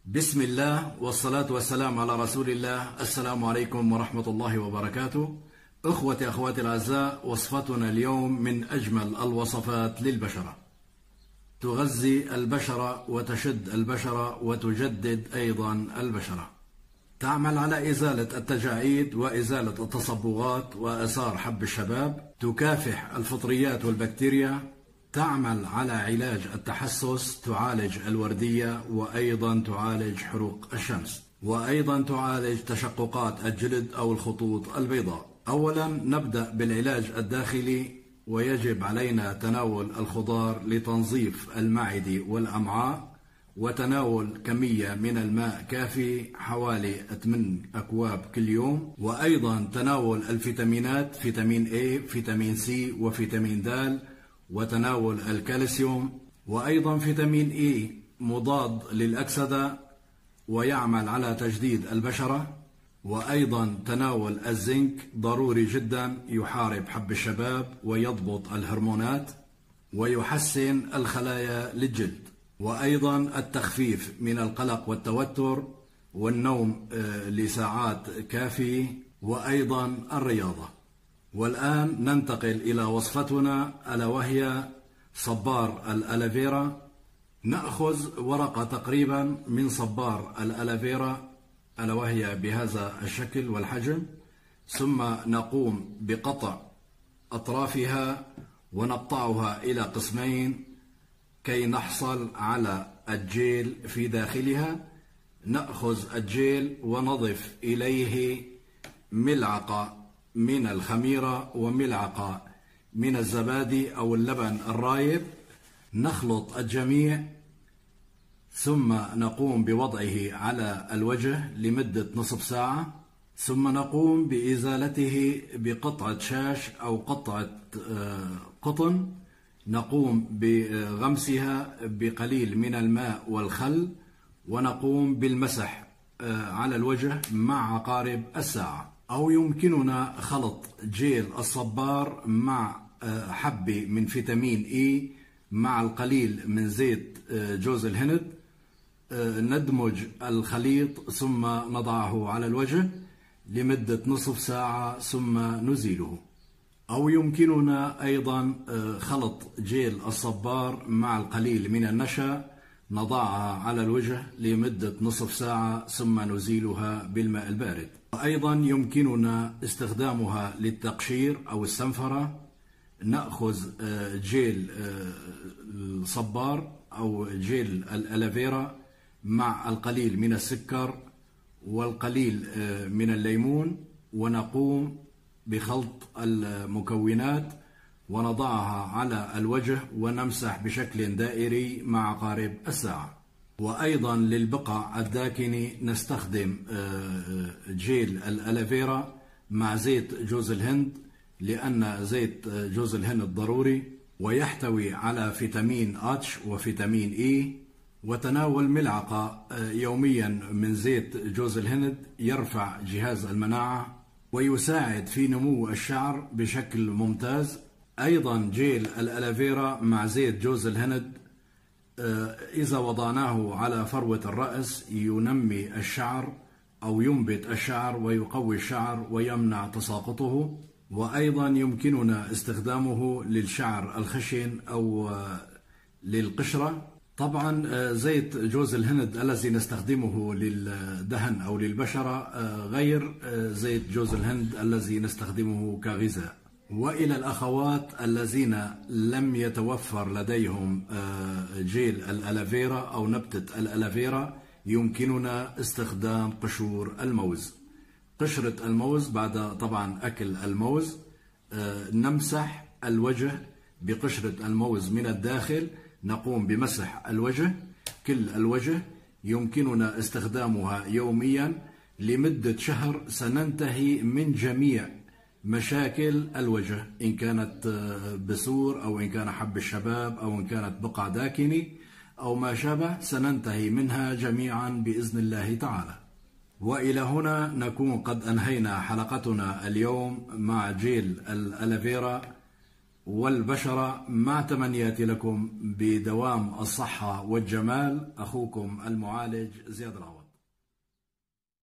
بسم الله والصلاة والسلام على رسول الله. السلام عليكم ورحمة الله وبركاته. أخوتي أخواتي الأعزاء، وصفتنا اليوم من أجمل الوصفات للبشرة، تغذي البشرة وتشد البشرة وتجدد أيضا البشرة، تعمل على إزالة التجاعيد وإزالة التصبغات وآثار حب الشباب، تكافح الفطريات والبكتيريا، تعمل على علاج التحسس، تعالج الوردية، وأيضا تعالج حروق الشمس، وأيضا تعالج تشققات الجلد أو الخطوط البيضاء. أولا نبدأ بالعلاج الداخلي، ويجب علينا تناول الخضار لتنظيف المعدة والأمعاء، وتناول كمية من الماء كافي حوالي 8 أكواب كل يوم، وأيضا تناول الفيتامينات، فيتامين A، فيتامين C، وفيتامين د، وتناول الكالسيوم، وأيضا فيتامين E مضاد للأكسدة ويعمل على تجديد البشرة، وأيضا تناول الزنك ضروري جدا، يحارب حب الشباب ويضبط الهرمونات ويحسن الخلايا للجلد، وأيضا التخفيف من القلق والتوتر والنوم لساعات كافية، وأيضا الرياضة. والآن ننتقل إلى وصفتنا، ألا وهي صبار الألافيرا. نأخذ ورقة تقريبا من صبار الألافيرا، ألا وهي بهذا الشكل والحجم، ثم نقوم بقطع أطرافها ونقطعها إلى قسمين كي نحصل على الجيل في داخلها. نأخذ الجيل ونضف إليه ملعقة من الخميرة وملعقة من الزبادي أو اللبن الرايب، نخلط الجميع، ثم نقوم بوضعه على الوجه لمدة نصف ساعة، ثم نقوم بإزالته بقطعة شاش أو قطعة قطن، نقوم بغمسها بقليل من الماء والخل، ونقوم بالمسح على الوجه مع عقارب الساعة. أو يمكننا خلط جيل الصبار مع حبة من فيتامين إي مع القليل من زيت جوز الهند، ندمج الخليط ثم نضعه على الوجه لمدة نصف ساعة ثم نزيله. أو يمكننا أيضا خلط جيل الصبار مع القليل من النشا، نضعها على الوجه لمدة نصف ساعة ثم نزيلها بالماء البارد. وأيضا يمكننا استخدامها للتقشير أو السنفرة. نأخذ جيل الصبار أو جيل الألافيرا مع القليل من السكر والقليل من الليمون، ونقوم بخلط المكونات ونضعها على الوجه ونمسح بشكل دائري مع عقارب الساعة. وأيضا للبقع الداكنة نستخدم جيل الألافيرا مع زيت جوز الهند، لأن زيت جوز الهند ضروري ويحتوي على فيتامين اتش وفيتامين اي. وتناول ملعقة يوميا من زيت جوز الهند يرفع جهاز المناعة ويساعد في نمو الشعر بشكل ممتاز. أيضا جيل الألافيرا مع زيت جوز الهند إذا وضعناه على فروة الرأس ينمي الشعر أو ينبت الشعر ويقوي الشعر ويمنع تساقطه. وأيضا يمكننا استخدامه للشعر الخشن أو للقشرة. طبعا زيت جوز الهند الذي نستخدمه للدهن أو للبشرة غير زيت جوز الهند الذي نستخدمه كغذاء. وإلى الأخوات الذين لم يتوفر لديهم جيل الألافيرا أو نبتة الألافيرا، يمكننا استخدام قشور الموز. قشرة الموز بعد طبعا أكل الموز، نمسح الوجه بقشرة الموز من الداخل، نقوم بمسح الوجه كل الوجه، يمكننا استخدامها يوميا لمدة شهر. سننتهي من جميع مشاكل الوجه، إن كانت بثور أو إن كان حب الشباب أو إن كانت بقع داكنة أو ما شابه، سننتهي منها جميعا بإذن الله تعالى. وإلى هنا نكون قد أنهينا حلقتنا اليوم مع جيل الألافيرا، والبشرة، مع تمنياتي لكم بدوام الصحة والجمال. أخوكم المعالج زياد العوض.